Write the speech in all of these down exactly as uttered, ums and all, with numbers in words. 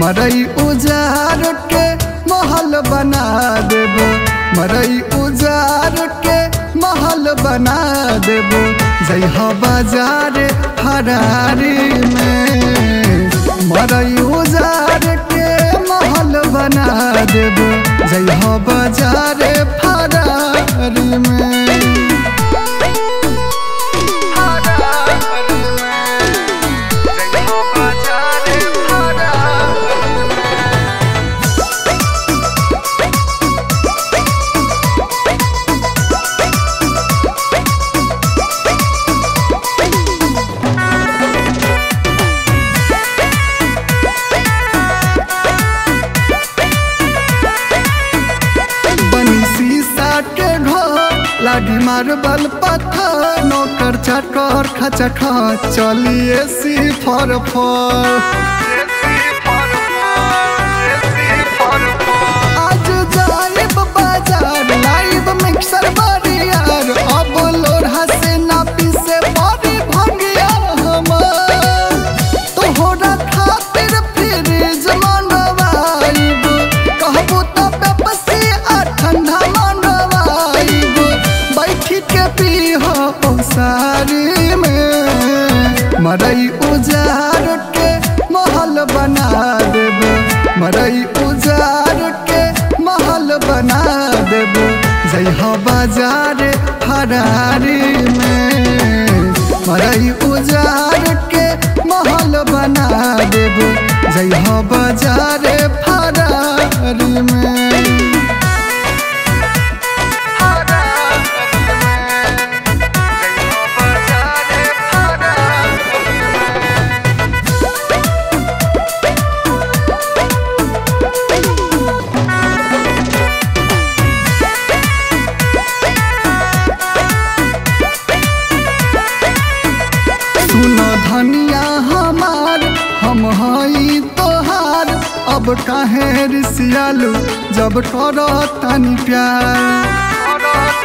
मरई उजार के महल बना देबो, मरई उजार के महल बना देबो। जइहा बाजार फरारी में मरई उजार के महल बना देबो। जइहा बाजार फरारी में। लाठी मार्बल पत्थर नौकर चकर खचख चलिए सी फर फर। आज जाइब बाजार लाइब मिक्सर बरियार, अब लोढ़ा से नापी से बड़ी भंगिया हमर। तोहरा खातिर फ्रिज मंगवाइब, कहबू तो पेप्सी आ ठंडा मंगवाइब। बैठी के पीहो सारी में मरई उजार के महल बना देबो, मरई उजार के महल बना देबो। जइहा बाजार फरारी में मरई उजार के महल बना देबो। जइहा बाजार फरारी में। धनिया हमार हम हई तोहार, अब काहे रिसियालू जब करो तनी प्यार।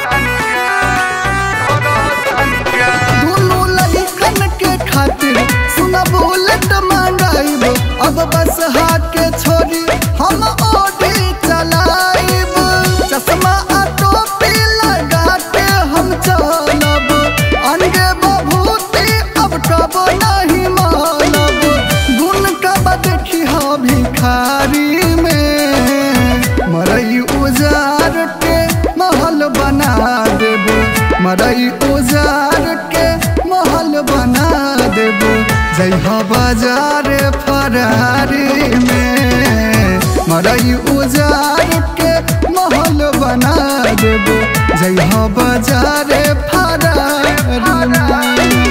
दोनों लइकन के खातिर सुना बुलेट मंगाइब, अब बस हाथ के छोड़ी हम ओडी चलाइब। चश्मा आ टोपी लगा के हम चलब, अंगे बभूती अब कब नहीं मानब। गुण कब देखी हा भिखारी में मरई उजार के महल बना देबो, मरई उजार के महल बना देबो। जइहा बाजार फरारी में मरई उजार के महल बना देबो। जइहा बाजार फरारी में।